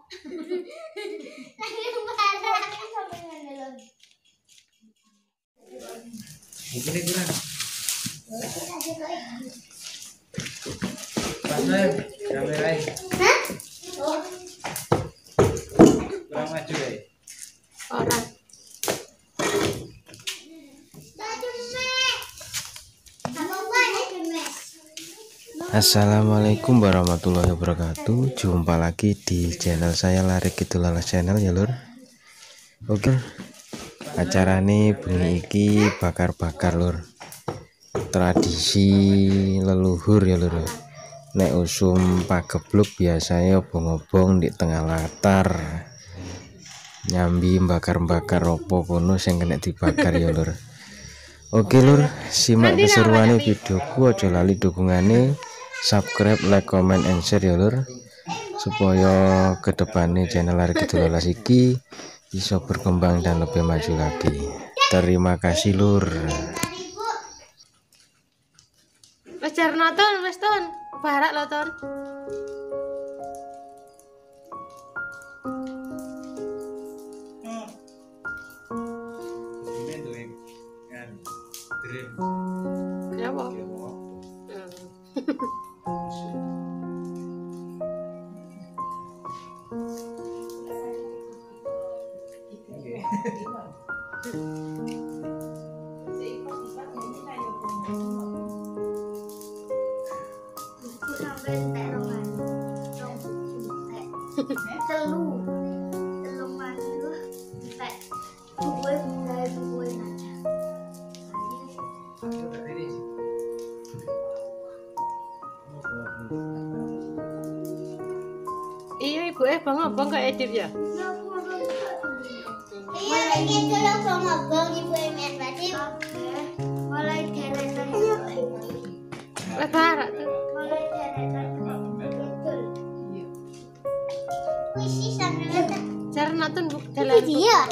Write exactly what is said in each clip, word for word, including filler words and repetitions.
Ini kurang. Pasang kamera. Hah? Kurang maju ya. Orang. Assalamualaikum warahmatullahi wabarakatuh. Jumpa lagi di channel saya Lari Kidul Lalas Channel ya lur. Oke, acara ini bengi iki bakar-bakar lur. Tradisi leluhur ya lur. Nek usum pagebluk biasanya obong-obong di tengah latar. Nyambi bakar-bakar opo kono sing kena dibakar ya lur. Oke lur, simak keseruane videoku, aja lali dukungane, subscribe, like, comment, and share ya lur, supaya kedepannya channel Lari Kidul Lalas iki bisa berkembang dan lebih maju lagi. Terima kasih lur. Wes jar nonton, wes ton. Barak lo ton. Kenapa? Telu telu manu tek gue gue gue aja. Iya ibu eh bang abang gak edit ya? Iya ini dulu bang abang ibu emen berarti mulai deretan Wes barak tuh. mulai deretan betul. Wisi sambil Jar nonton buk dalam. dia.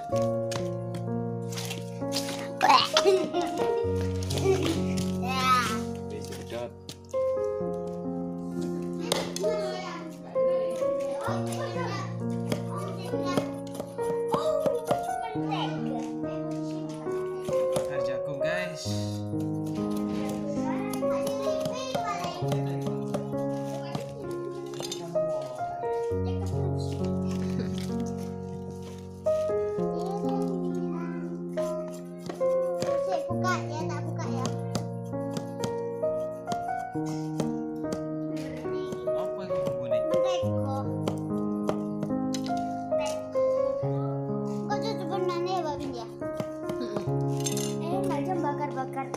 Bakar jagung guys. Buka ya, tak buka ya. Apa itu bunyi? Mentega. Kok itu sebenarnya ya, Babin ya? Eh, nggak jam bakar-bakar.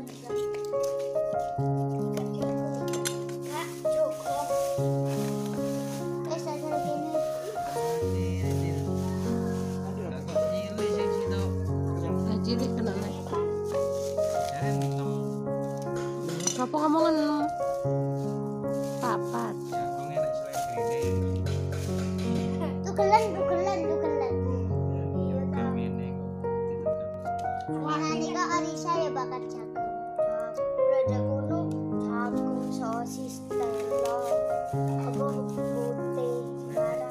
Nggak cukup. Eh, saya gini. Cilik kena naik. Apa ngomongin papat? Tukelan, tukelan, tukelan. Wah, nanti kak Arisa ya bakar jagung. Berada gunung, jagung, sosis, telur, apa putih, barang.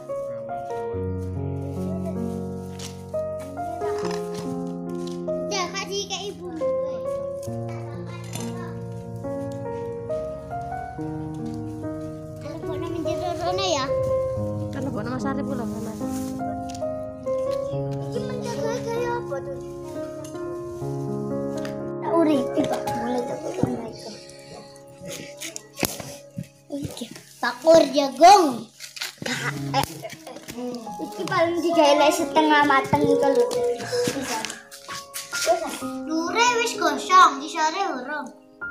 Ya kasih ke ibu. Teleponnya menjadi rona ya. Kan buat nama Sari pula mana? Ini menjaga gaya apa tuh? Tak uri, tiba mulai tak mereka. Iki pakur jagung. Iki paling digawe setengah mateng itu lho. Dure wis gosong, di sore urung.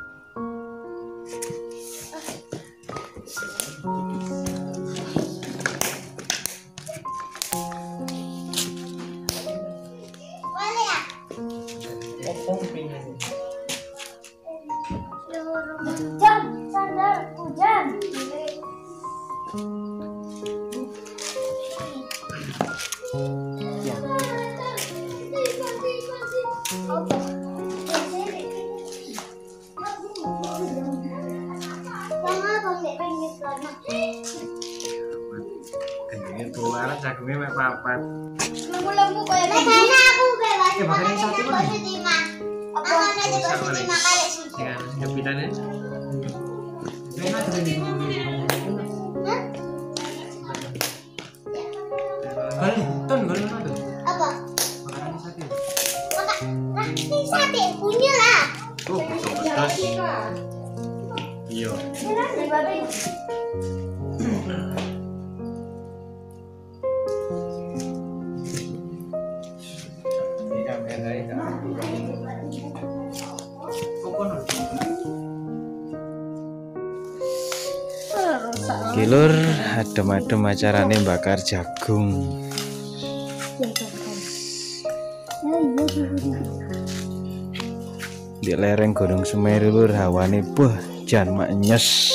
Boleh ya? Jam, sandal, hujan. Ibu arep jagungnya mek papat. Lembu-lembu kayak makanya aku bebas. Eh, makanya Makanya satu aku mana? positif. Apa nanti positif kali susu. Ya, jepitannya. Enak tuh ini. Kali, ton kali mana tuh? Apa? Makanan sate. Maka, nah, ini sate punya lah. Oh, pedas. Iya. Ini babi. Ini kamera ini. Kokonot. Kilur adem-adem acarane bakar jagung. Di lereng Gunung Semeru lur hawane buh jan maknyes.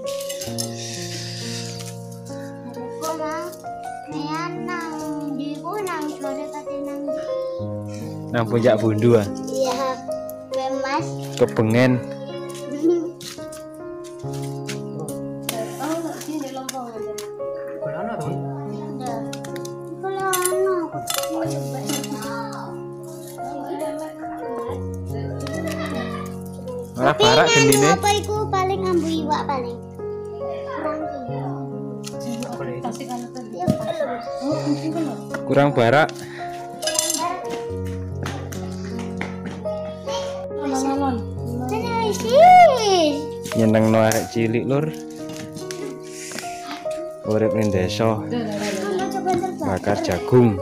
Kok mau? Nih nang di ku nang sore tadi nang. Nang puncak Bundu ah. Iya, Mas. Kepengen Kokonot tuh. Kalau anak, kok coba. malah barak gendine. Apa iku paling ambu iwak paling. Kurang barak. Nyenengno arek cilik lur. Urip ning desa bakar jagung.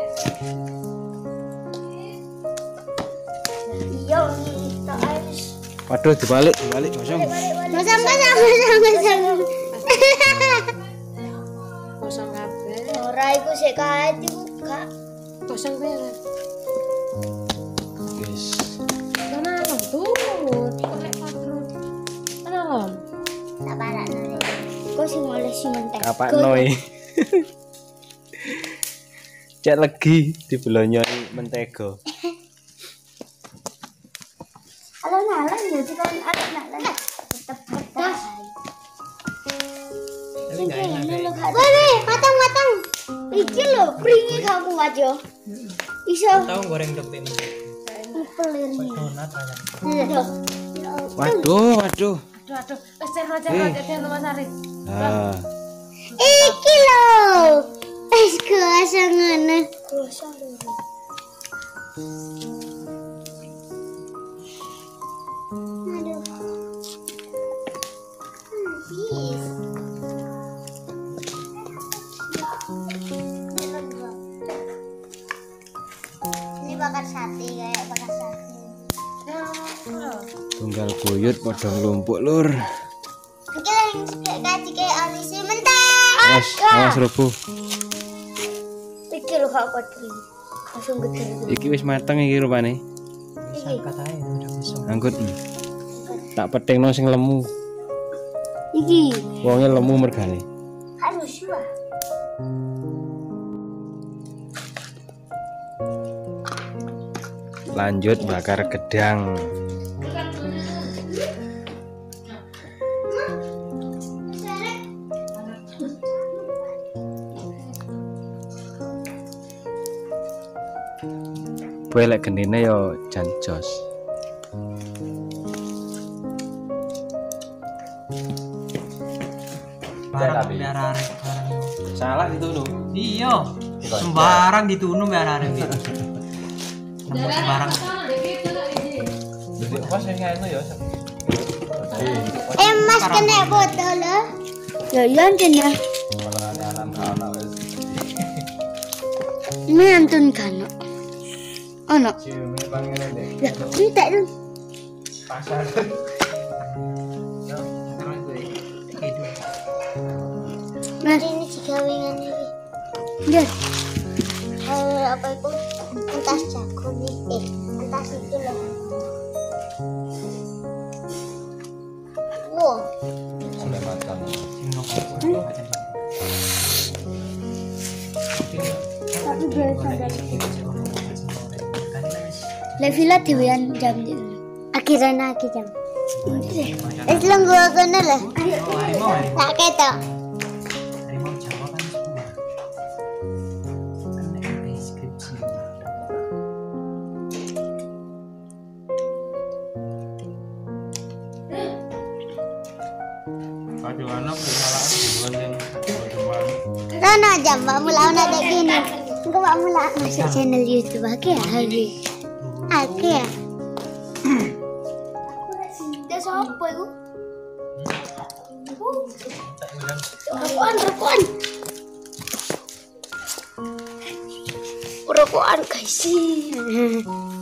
Waduh dibalik, dibalik kosong. Masang, masang, masang, masang. Kosong kabeh. Ora iku sik kae dibuka. Kosong banget. Guys, Mana lom turut. Kolek patrut. Mana lom? Tak parah nang. Kok sing oleh sing mentek. kapak noi. Cek legi dibelonyoi mentega. Halo nalan ya kan ada nalan. Tetep pedas. Tapi enggak enak kayak. Weh, matang-matang. Iki lho, pringi kamu aja. Iso Tahu goreng dopin. pelirnya. Donat aja. Aduh. Waduh, waduh. Aduh aduh. Wis cerno cerno cerno Mas Arif. Nah, Iki lho. Es kuasa ngene. Kuasa lho. Aduh. Habis. Ini bakar sate kayak bakar sate. tunggal buyut padha nglumpuk lur. Iki yang kayak kayak alisi menteng. Mas, awas rubuh. Iki lho kak Patri. Langsung gede. Iki wis mateng iki rupane. Iki. Katanya udah bisa. Angkut. Tak petingno sing lemu. Iki. Wonge lemu mergane. Harus wah. Lanjut bakar gedang. Kowe lek gendine yo jan jos. Barang biar arek barang. Salah itu lho. Iya. Sembarang ditunu biar arek gitu. Sembarang. Jadi pas sing anu ya. Eh mas kena botol loh. Ya iya kena. Ini antun kan. Oh no. Ciume pangeran deh. Ya, entek dong. Pasar. Ya, terus itu. Hidup. Mas ini juga wingan ini. Lihat. Eh apa itu? Entas jagung nih. Eh, entas itu loh. Wow. Sudah matang. Tapi biasa dari Levila dewean jam itu. Akhirnya lagi jam. Es lang gua kena lah. Harimau, harimau. Tak ketok. Harimau Jawa kan semua. Aduh anak kesalahan bukan yang teman. Rono aja mbak mula ada gini. Enggak mbak mula masuk channel YouTube aku ya hari. Aku ya. Dia siapa itu? Rokokan, rokokan. Rokokan guys.